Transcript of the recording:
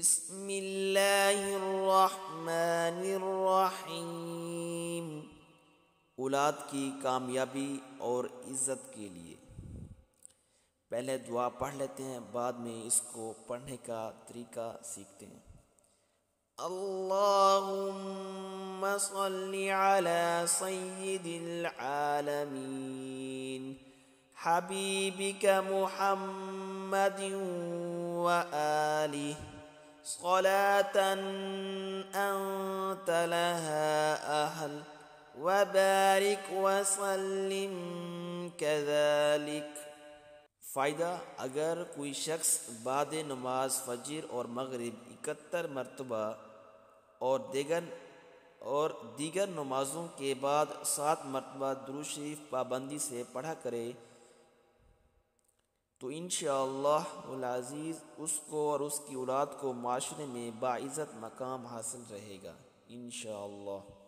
بسم اللہ الرحمن الرحیم۔ اولاد کی کامیابی اور عزت کے لیے پہلے دعا پڑھ لیتے ہیں، بعد میں اس کو پڑھنے کا طریقہ سیکھتے ہیں۔ اللہم صلی علی سید العالمین حبیبک محمد وآلہ صلاة أنت لها أهل وبارك وسلم كذلك۔ فائدہ: اگر کوئی شخص بعد نماز فجر اور مغرب 71 مرتبہ اور دیگر نمازوں کے بعد 7 مرتبہ درود شریف پابندی سے پڑھا کرے تو انشاءاللہ العزیز اس کو اور اس کی اولاد کو معاشرے میں باعزت مقام حاصل رہے گا انشاءاللہ۔